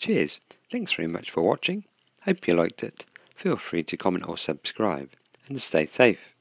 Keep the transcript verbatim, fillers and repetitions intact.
Cheers, thanks very much for watching, hope you liked it, feel free to comment or subscribe, and stay safe.